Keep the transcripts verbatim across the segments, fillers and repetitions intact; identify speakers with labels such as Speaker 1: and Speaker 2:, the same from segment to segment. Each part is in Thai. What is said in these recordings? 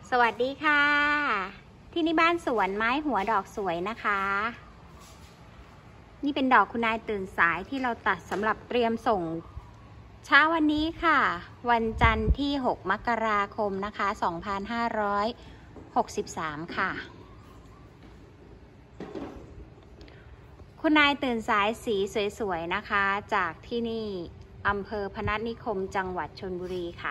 Speaker 1: สวัสดีค่ะที่นี่บ้านสวนไม้หัวดอกสวยนะคะนี่เป็นดอกคุณนายตื่นสายที่เราตัดสำหรับเตรียมส่งเช้าวันนี้ค่ะวันจันทร์ที่หกมกราคมนะคะสองพันห้าร้อยหกสิบสามค่ะคุณนายตื่นสายสีสวยๆนะคะจากที่นี่อำเภอพนัสนิคมจังหวัดชลบุรีค่ะ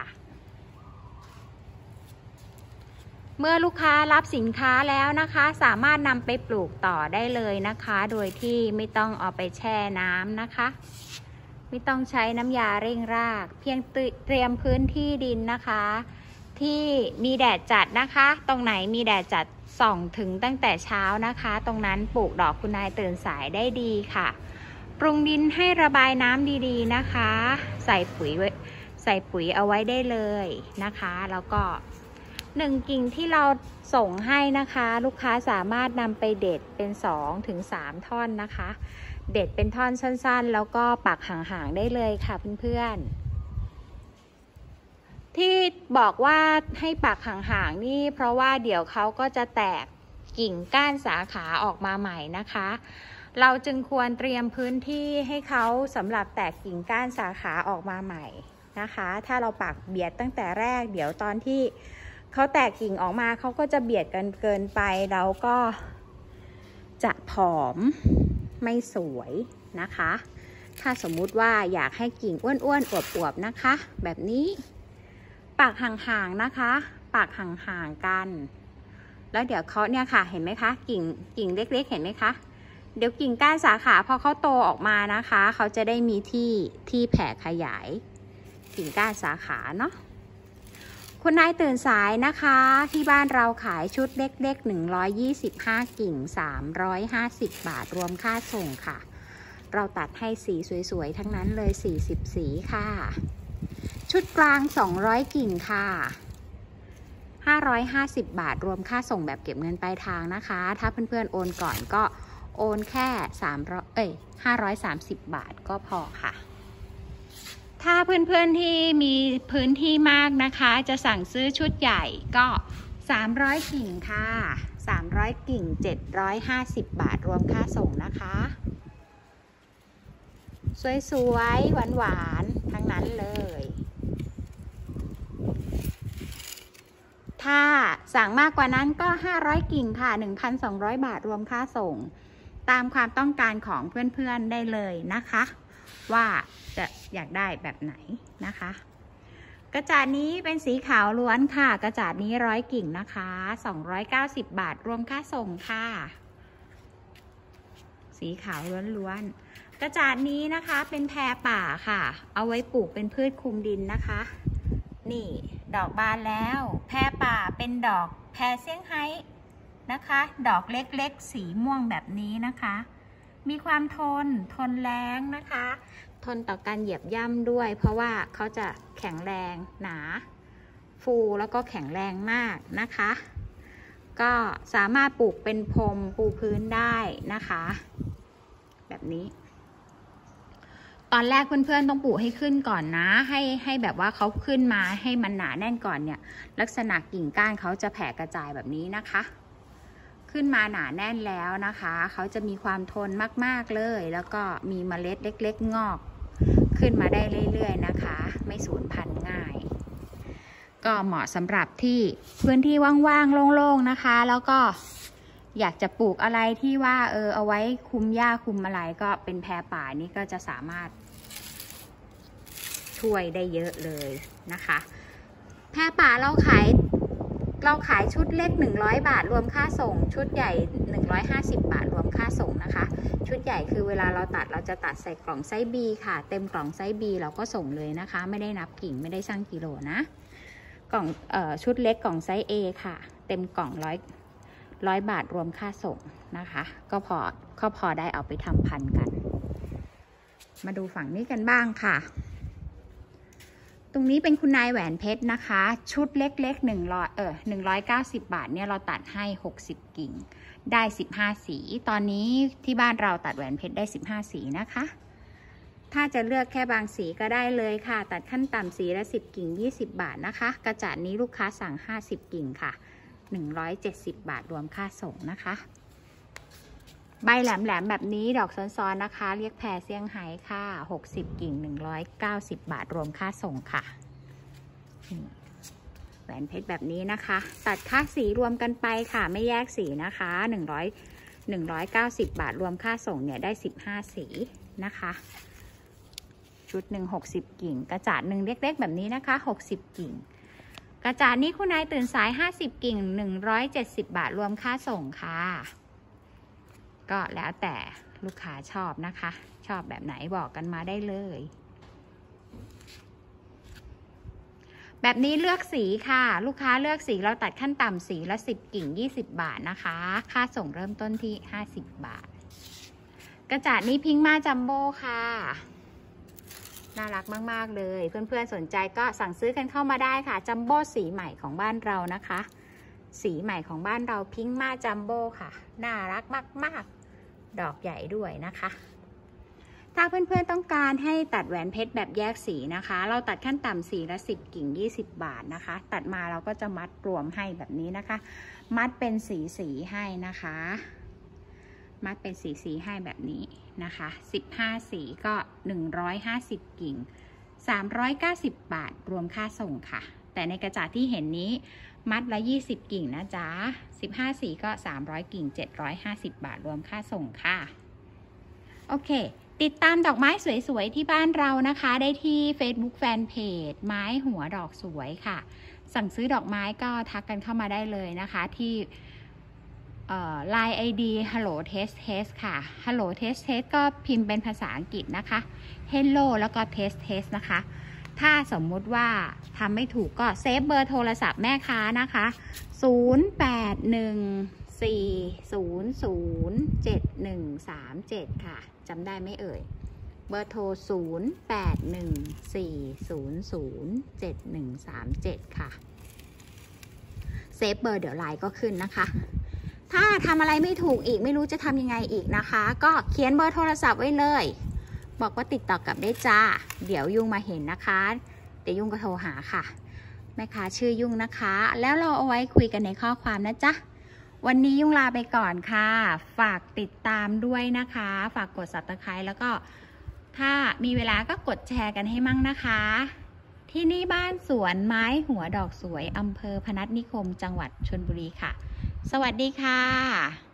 Speaker 1: เมื่อลูกค้ารับสินค้าแล้วนะคะสามารถนำไปปลูกต่อได้เลยนะคะโดยที่ไม่ต้องเอาไปแช่น้ำนะคะไม่ต้องใช้น้ำยาเร่งรากเพียงเตรียมพื้นที่ดินนะคะที่มีแดดจัดนะคะตรงไหนมีแดดจัดส่องถึงตั้งแต่เช้านะคะตรงนั้นปลูกดอกคุณนายตื่นสายได้ดีค่ะปรุงดินให้ระบายน้ำดีๆนะคะใส่ปุ๋ยใส่ปุ๋ยเอาไว้ได้เลยนะคะแล้วก็หนึ่งกิ่งที่เราส่งให้นะคะลูกค้าสามารถนำไปเด็ดเป็นสองถึงสามท่อนนะคะเด็ดเป็นท่อนสั้นๆแล้วก็ปักห่างๆได้เลยค่ะเพื่อนๆที่บอกว่าให้ปักห่างๆนี่เพราะว่าเดี๋ยวเขาก็จะแตกกิ่งก้านสาขาออกมาใหม่นะคะเราจึงควรเตรียมพื้นที่ให้เขาสำหรับแตกกิ่งก้านสาขาออกมาใหม่นะคะถ้าเราปักเบียดตั้งแต่แรกเดี๋ยวตอนที่เขาแตกกิ่งออกมาเขาก็จะเบียดกันเกินไปแล้วก็จะผอมไม่สวยนะคะถ้าสมมุติว่าอยากให้กิ่งอ้วนๆอวบๆนะคะแบบนี้ปักห่างๆนะคะปักห่างๆกันแล้วเดี๋ยวเขาเนี่ยค่ะเห็นไหมคะกิ่งกิ่งเล็กๆเห็นไหมคะเดี๋ยวกิ่งก้านสาขาพอเขาโตออกมานะคะเขาจะได้มีที่ที่แผ่ขยายกิ่งก้านสาขาเนาะคุณนายตื่นสายนะคะที่บ้านเราขายชุดเล็กๆหนึ่งร้อยยี่สิบห้ากิ่งสามร้อยห้าสิบบาทรวมค่าส่งค่ะเราตัดให้สีสวยๆทั้งนั้นเลยสี่สิบสีค่ะชุดกลางสองร้อยกิ่งค่ะห้าร้อยห้าสิบบาทรวมค่าส่งแบบเก็บเงินปลายทางนะคะถ้าเพื่อนๆโอนก่อนก็โอนแค่สามร้อยเอ้ยห้าร้อยสามสิบบาทก็พอค่ะถ้าเพื่อนๆที่มีพื้นที่มากนะคะจะสั่งซื้อชุดใหญ่ก็สามร้อยกิ่งค่ะสามร้อยกิ่งเจ็ดร้อยห้าสิบบาทรวมค่าส่งนะคะสวยๆหวานๆทั้งนั้นเลยถ้าสั่งมากกว่านั้นก็ห้าร้อยกิ่งค่ะ หนึ่งพันสองร้อยบาทรวมค่าส่งตามความต้องการของเพื่อนๆได้เลยนะคะว่าจะอยากได้แบบไหนนะคะกระจาดนี้เป็นสีขาวล้วนค่ะกระจาดนี้ร้อยกิ่งนะคะสองร้อยเก้าสิบบาทรวมค่าส่งค่ะสีขาวล้วนๆกระจาดนี้นะคะเป็นแพรป่าค่ะเอาไว้ปลูกเป็นพืชคลุมดินนะคะนี่ดอกบานแล้วแพรป่าเป็นดอกแพรเซี่ยงไฮ้นะคะดอกเล็กๆสีม่วงแบบนี้นะคะมีความทนทนแรงนะคะทนต่อการเหยียบย่ำด้วยเพราะว่าเขาจะแข็งแรงหนาฟูแล้วก็แข็งแรงมากนะคะก็สามารถปลูกเป็นพรมปูพื้นได้นะคะแบบนี้ตอนแรกเพื่อนๆต้องปลูกให้ขึ้นก่อนนะให้ให้แบบว่าเขาขึ้นมาให้มันหนาแน่นก่อนเนี่ยลักษณะกิ่งก้านเขาจะแผ่กระจายแบบนี้นะคะขึ้นมาหนาแน่นแล้วนะคะเขาจะมีความทนมากๆเลยแล้วก็มีเมล็ดเล็กๆงอกขึ้นมาได้เรื่อยๆนะคะไม่สูญพันธุ์ง่ายก็เหมาะสำหรับที่พื้นที่ว่างๆโล่งๆนะคะแล้วก็อยากจะปลูกอะไรที่ว่าเออเอาไว้คุมหญ้าคุมอะไรก็เป็นแพรป่านี่ก็จะสามารถช่วยได้เยอะเลยนะคะแพรป่าเราขายเราขายชุดเล็กหนึ่งร้อยบาทรวมค่าส่งชุดใหญ่หนึ่งร้อยห้าสิบบาทรวมค่าส่งนะคะชุดใหญ่คือเวลาเราตัดเราจะตัดใส่กล่องไซส์ B ค่ะเต็มกล่องไซส์ B เราก็ส่งเลยนะคะไม่ได้นับกิ่งไม่ได้ชั่งกิโลนะกล่องเอ่อชุดเล็กกล่องไซส์ A ค่ะเต็มกล่องร้อยร้อยบาทรวมค่าส่งนะคะก็พอก็พอได้เอาไปทำพันธุ์กันมาดูฝั่งนี้กันบ้างค่ะตรงนี้เป็นคุณนายแหวนเพชรนะคะชุดเล็กๆหนึ่งร้อยเออหนึ่งร้อยเก้าสิบบาทเนี่ยเราตัดให้หกสิบกิ่งได้สิบห้าสีตอนนี้ที่บ้านเราตัดแหวนเพชรได้สิบห้าสีนะคะถ้าจะเลือกแค่บางสีก็ได้เลยค่ะตัดขั้นต่ำสีละสิบกิ่งยี่สิบบาทนะคะกระจาดนี้ลูกค้าสั่งห้าสิบกิ่งค่ะหนึ่งร้อยเจ็ดสิบบาทรวมค่าส่งนะคะใบแหลมๆแบบนี้ดอกซ้อนๆนะคะเรียกแพรเซี่ยงไฮ้ค่ะหกสิบกิ่งหนึ่งร้อยเก้าสิบบาทรวมค่าส่งค่ะแหวนเพชรแบบนี้นะคะตัดค่าสีรวมกันไปค่ะไม่แยกสีนะคะหนึ่งร้อย หนึ่งร้อยเก้าสิบบาทรวมค่าส่งเนี่ยได้สิบห้าสีนะคะชุดหนึ่งหกสิบกิ่งกระจาดหนึ่งเล็กๆแบบนี้นะคะหกสิบกิ่งกระจาดนี้คุณนายตื่นสายห้าสิบกิ่งหนึ่งร้อยเจ็ดสิบบาทรวมค่าส่งค่ะก็แล้วแต่ลูกค้าชอบนะคะชอบแบบไหนบอกกันมาได้เลยแบบนี้เลือกสีค่ะลูกค้าเลือกสีเราตัดขั้นต่ำสีละสิบกิ่งยี่สิบบาทนะคะค่าส่งเริ่มต้นที่ห้าสิบบาทกระจาดนี้พิงค์มาจัมโบ้ค่ะน่ารักมากๆเลยเพื่อนๆสนใจก็สั่งซื้อกันเข้ามาได้ค่ะจัมโบ้สีใหม่ของบ้านเรานะคะสีใหม่ของบ้านเราพิงค์มาจัมโบ้ค่ะน่ารักมากๆดอกใหญ่ด้วยนะคะถ้าเพื่อนๆต้องการให้ตัดแหวนเพชรแบบแยกสีนะคะเราตัดขั้นต่ำสีละสิบกิ่งยี่สิบบาทนะคะตัดมาเราก็จะมัดรวมให้แบบนี้นะคะมัดเป็นสีสีให้นะคะมัดเป็นสีสีให้แบบนี้นะคะสิบห้าสีก็หนึ่งร้อยห้าสิบกิ่งสามร้อยเก้าสิบบาทรวมค่าส่งค่ะแต่ในกระจาดที่เห็นนี้มัดละยี่สิบกิ่งนะจ๊ะสิบห้าสีก็สามร้อยกิ่งเจ็ดร้อยห้าสิบบาทรวมค่าส่งค่ะโอเคติดตามดอกไม้สวยๆที่บ้านเรานะคะได้ที่ Facebook Fanpage ไม้หัวดอกสวยค่ะสั่งซื้อดอกไม้ก็ทักกันเข้ามาได้เลยนะคะที่ไลน์ ไอ ดี Hello Test Test ค่ะ Hello Test Test ก็พิมพ์เป็นภาษาอังกฤษนะคะ Hello แล้วก็ Test Test นะคะถ้าสมมุติว่าทำไม่ถูกก็เซฟเบอร์โทรศัพท์แม่ค้านะคะศูนย์ แปด หนึ่ง สี่ ศูนย์ ศูนย์ เจ็ด หนึ่ง สาม เจ็ดค่ะจำได้ไหมเอ่ยเบอร์โทรศูนย์ แปด หนึ่ง สี่ ศูนย์ ศูนย์ เจ็ด หนึ่ง สาม เจ็ดค่ะเซฟเบอร์เดี๋ยวไลน์ก็ขึ้นนะคะถ้าทำอะไรไม่ถูกอีกไม่รู้จะทำยังไงอีกนะคะก็เขียนเบอร์โทรศัพท์ไว้เลยบอกว่าติดต่อกลับได้จ้าเดี๋ยวยุ่งมาเห็นนะคะเดี๋ยวยุ่งก็โทรหาค่ะแม่ค้าชื่อยุ่งนะคะแล้วเราเอาไว้คุยกันในข้อความนะจ๊ะวันนี้ยุ่งลาไปก่อนค่ะฝากติดตามด้วยนะคะฝากกด ซับสไครบ์ แล้วก็ถ้ามีเวลาก็กดแชร์กันให้มั่งนะคะที่นี่บ้านสวนไม้หัวดอกสวยอำเภอพนัสนิคมจังหวัดชลบุรีค่ะสวัสดีค่ะ